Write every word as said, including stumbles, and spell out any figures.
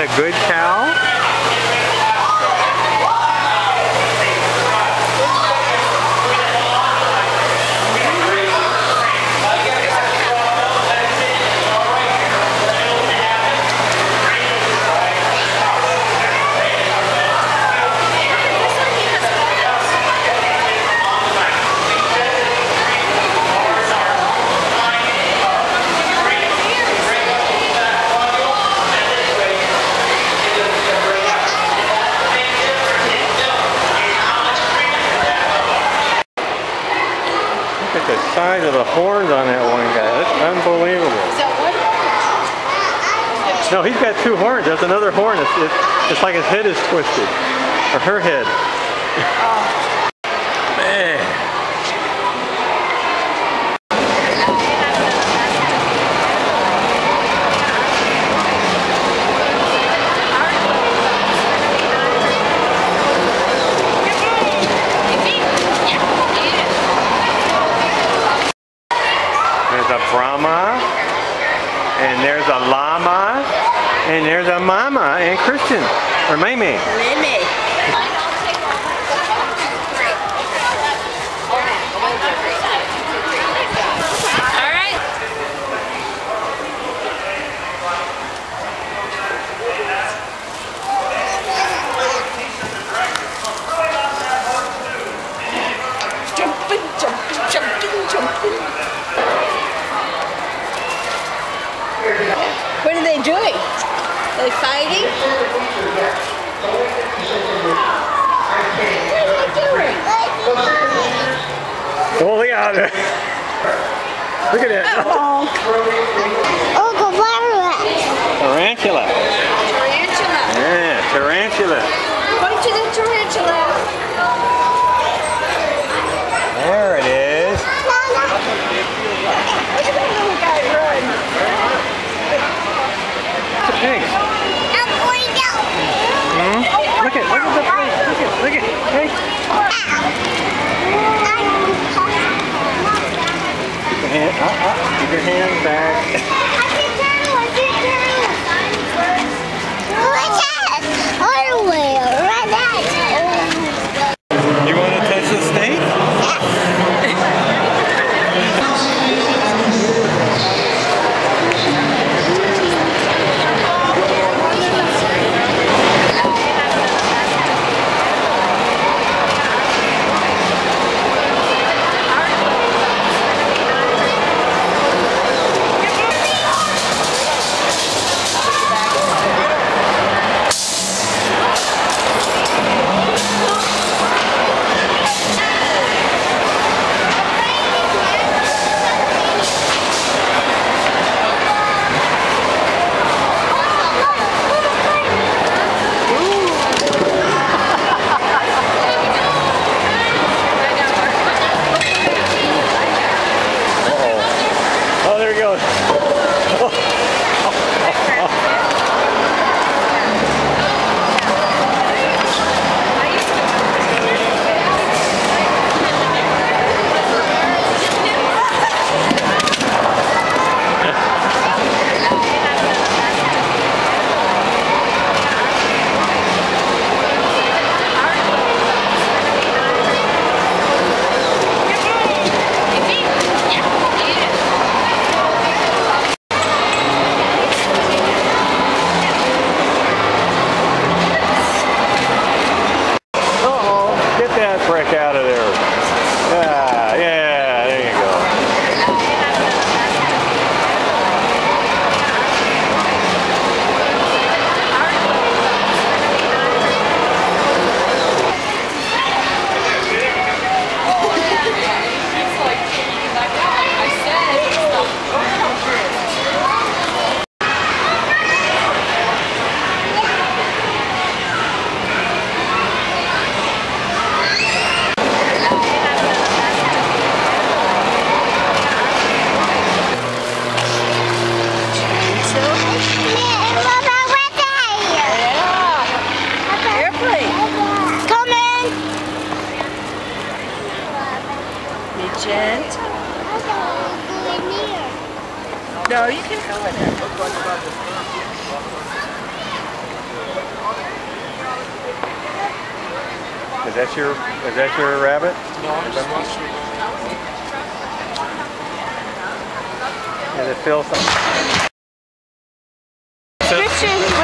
a good cow? Look at the size of the horns on that one guy. That's unbelievable. Is that one horn? No, he's got two horns. There's another horn. It's, it's, it's like his head is twisted. Or her head. Oh. Man. There's a Brahma, and there's a Llama, and there's a Mama and Christian, or Maymay. Maymay. All right. Jumping, jumping, jumping, jumping. What are they doing? They fighting? What are they doing? Oh, look at that. Look at that. Oh, Oh, Tarantula. tarantula. Yeah, tarantula. Point to the tarantula. There it is. Look at that little guy run. It's a pig. Hmm? Look at, look at the pig. Look at, look at, hey. Keep your hand, uh, uh, keep your hand back. Is that your is that your rabbit? No, I'm just And it feels like Christian.